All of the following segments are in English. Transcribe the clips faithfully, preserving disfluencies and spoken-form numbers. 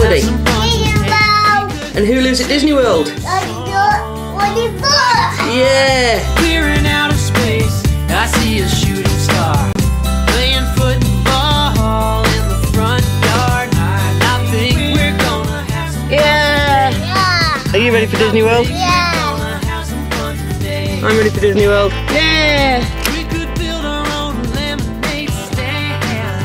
holiday? And who lives at Disney World? Yeah! Clearing out of space, I see a shooting star playing football in the front yard. I think we're gonna have some Yeah! Yeah. Are you ready for Disney World? Yeah. gonna have some fun today. I'm ready for Disney World. Yeah! We could build our own lemonade stand,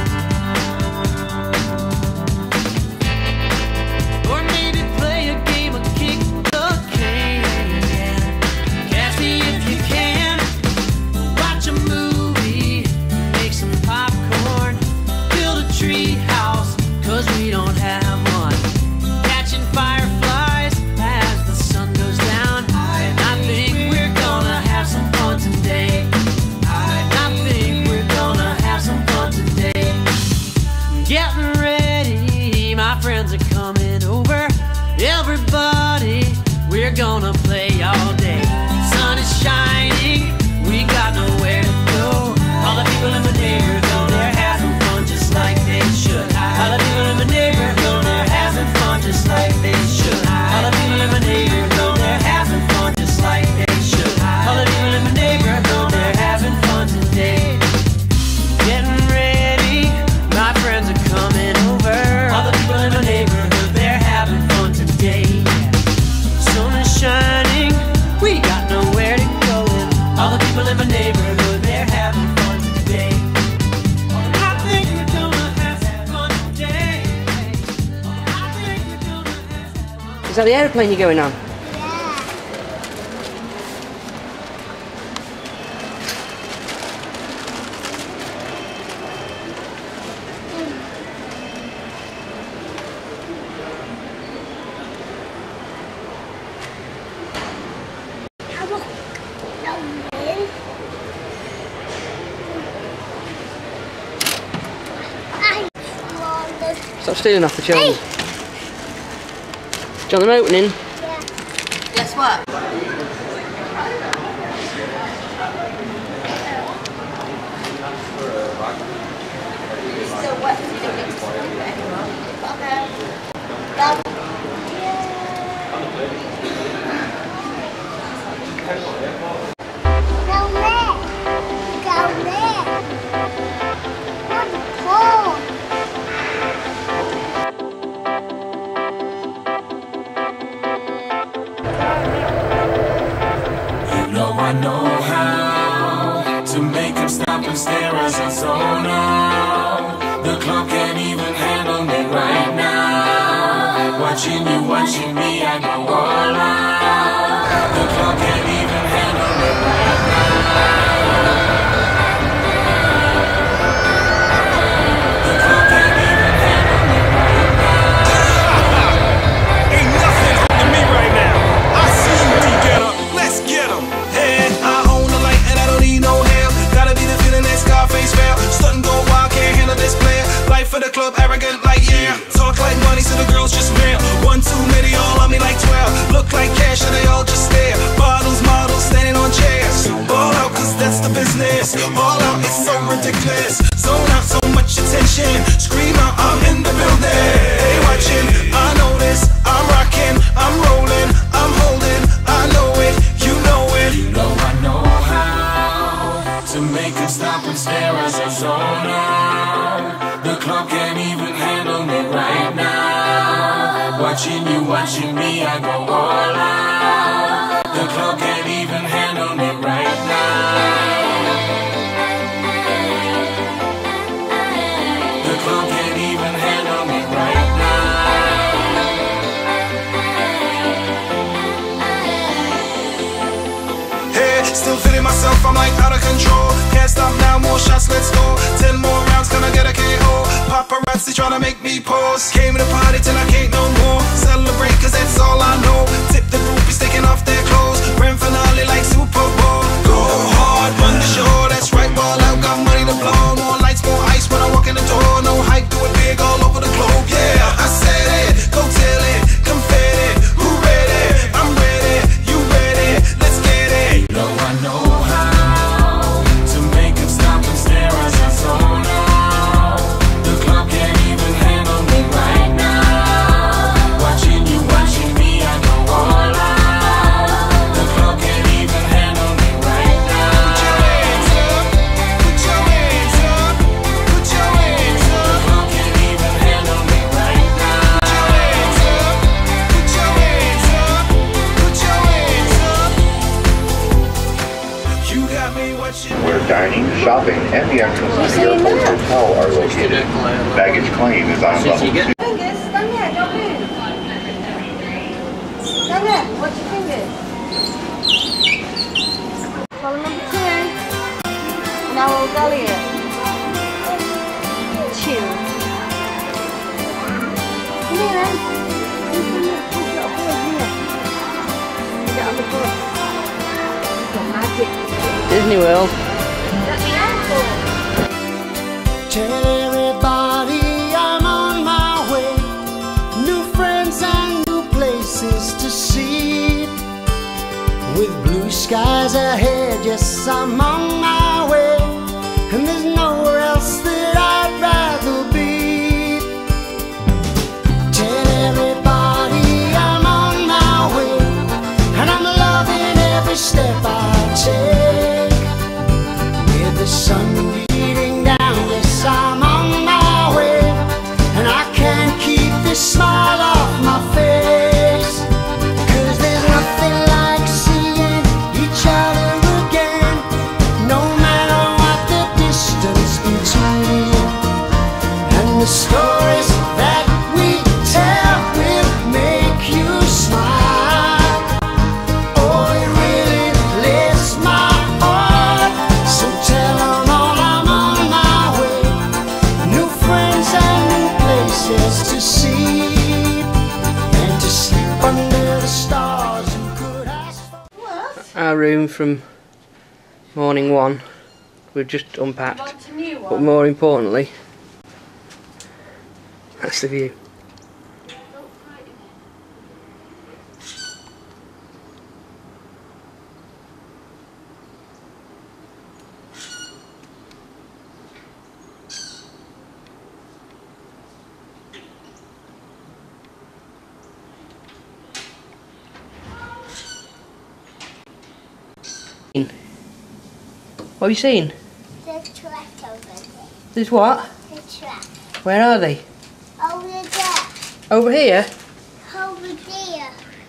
or maybe play a game of kick the can. Catch me if you can. Watch a movie, make some popcorn, build a tree house, cause we don't have one. Catching fireflies as the sun goes down. And I think we're gonna have some fun today. I think we're gonna have some fun today. Getting ready, my friends are coming over. Everybody, we're gonna play all day. Sun is shining, we got nowhere to go. All the people in my neighborhood, they're having fun just like they should. All the people in my neighborhood, they're having fun just like they should. All the people in my neighborhood, they're having fun just like they should. All the people in my neighborhood, they're having fun today. Getting ready, my friends are coming over. All the people in my neighborhood, they're having fun today. Sun is shining, we got nowhere to go. And all the people in my neighborhood, they're having fun today. I think we're gonna have fun today. I think we're gonna have fun. Is that the aeroplane you're going on? Stop stealing off the children. John, I'm opening. Guess what? I know how to make him stop and stare as I zone out. The clock can't even handle me right now. Watching you, watching me, I go all out. The clock can't even handle me right now. The clock can't even handle me right now. Ain't nothing holding me right now. I see you, D-Getter. Let's get 'em. Scarface fail, stuntin' go wild, can't handle this player. Life for the club, arrogant like yeah. Talk like money, so the girls just mail. One too many, all on me like twelve. Look like cash, and they all just stare. Bottles, models, standing on chairs. All out, cause that's the business. All out, it's so ridiculous. Zone out, so much attention. Scream out, I'm in the building. They watching, I know this. I'm rocking, I'm rolling, I'm holding. I know it, you know it. You know I know how to make him stop and stare as I zone out. The clock can't even handle me right now. Watching you, watching me, I go all out. The clock can't even handle me right now. The clock can't even handle me right now. Hey, still feeling myself, I'm like out of control. Can't stop now, more shots, let's go. Ten more rounds, gonna get a K O. Paparazzi tryna make me pause. Came to the party till I can't no more. Celebrate, cause that's all I know. Tip the groupies taking off their clothes. Grand finale like Super Bowl. Go hard, run the show, that's right, ball out. Got money to blow, more lights, more ice when I walk in the door. No hype, do it big all over the globe, yeah. I said it, go tell it, confetti. Who ready? I'm ready, you ready, let's get it. You know I know how to make him stop and stare as I zone out. The clock can't even handle me right now. shopping and the access to the airport hotel are located. Baggage claim is on level two. Fingers, stand there, don't move. Stand there, watch your fingers. Follow number two. Now we'll go here. Two. Come here then. Get on the bus. Got magic. Disney World. That's the airport. Tell everybody I'm on my way. New friends and new places to see. With blue skies ahead, yes, I'm on my way. And there's nowhere else that I'd rather be. Tell everybody I'm on my way. And I'm loving every step I take. With the sun beating down, yes, I'm on my way. And I can't keep this smile off my face. Cause there's nothing like seeing each other again, no matter what the distance between. And the stories that we tell will make you smile. Oh, it really lifts my heart. So tell them all I'm on my way. New friends and new places to see. And to sleep under the stars. Who could ask for? Our room from morning one. We've just unpacked. Want a new But one? more importantly, that's the view. What have you seen? The track over there. There's what? The track. Where are they? Over there. Over here? Over there.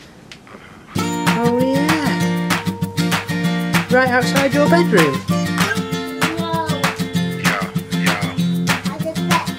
Oh yeah. Right outside your bedroom. No. At the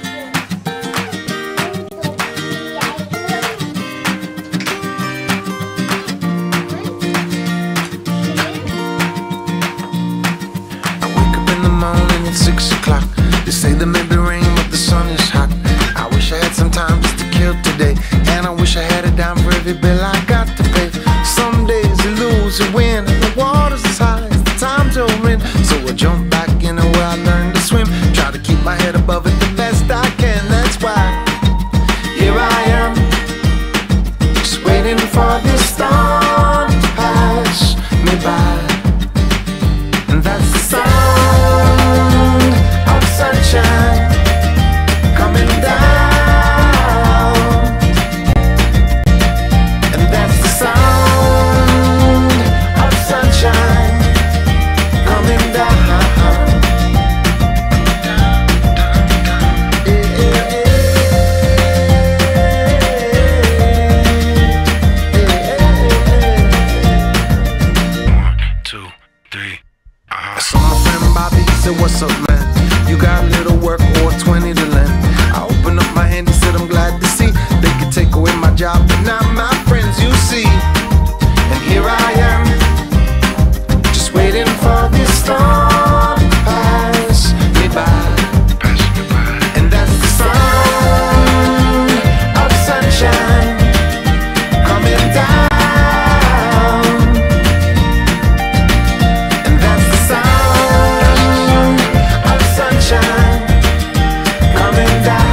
I wake up in the morning at six o'clock. They say there may be rain, but the sun is hot. I wish I had some time just to kill today, and I wish I had a dime for every bill I got to pay. Some days you lose, you win, and the water's as high as the time to win. So I jump back in where I learned to swim. Try to keep my head above it the best I can. That's why here I am, just waiting for this storm to pass me by. And that's the sound of sunshine coming down. And that's the sound of sunshine coming down. Yeah, yeah, yeah. One, two, three. I saw my friend Bobby, he said, what's up, man? You got a little work or twenty to lend? I opened up my hand, he said, I'm glad to see they could take away my job, but not my friends, you see. And here I am, just waiting for this storm to pass me by. And that's the sound of sunshine coming down. And that's the sound of sunshine coming down.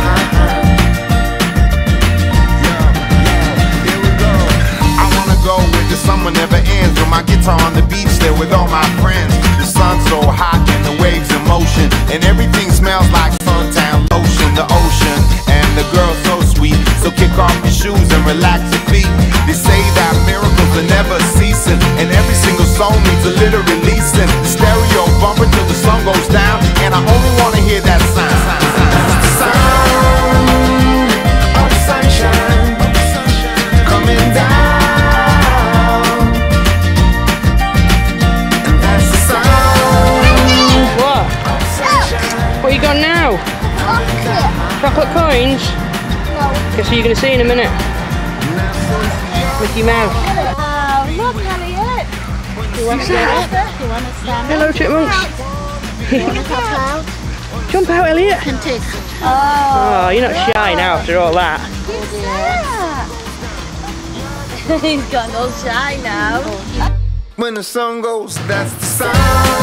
Yeah, here we go. I wanna go where the summer never ends, with my guitar on the beach there with all my friends. The sun's so hot and the waves in motion, and everything smells like suntan lotion. The ocean and the girl so sweet, so kick off your shoes and relax your feet. They say that miracles are never ceasing, and every single soul needs a little releasing. The stereo bumping till the sun goes down, and I only wanna hear that sound. That's the sound of sunshine coming down. And that's the sound What? you're going to see in a minute. Mickey Mouse. Oh, look, Elliot. Do you want to get up? Do you want to stand Hello, up? chipmunks. Do you want to hop out? Jump out, Elliot. Can take. Oh, Oh, you're not shy now after all that. he's got no shy now. When the sun goes, that's the sound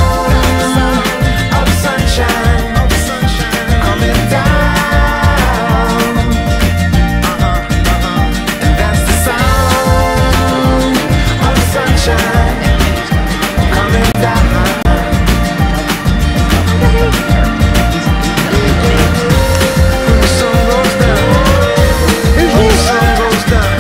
of sunshine coming down. Uh-uh, uh-uh. And that's the sound of sunshine coming down. When the sun goes down, when the sun goes down.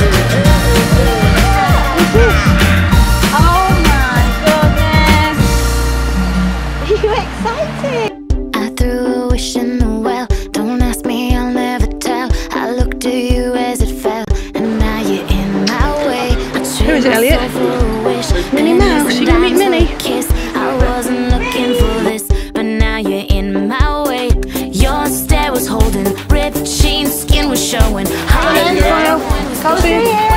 Oh my goodness. Are you excited? I threw a wish in the well. Don't ask me, I'll never tell. I looked to you as it fell, and now you're in my way. Who is it, Elliot? Minnie Mouse. You gonna meet Minnie? Kiss. I wasn't looking for this, but now you're in my way. Your stare was holding, ripped jeans, skin was showing. Go see him.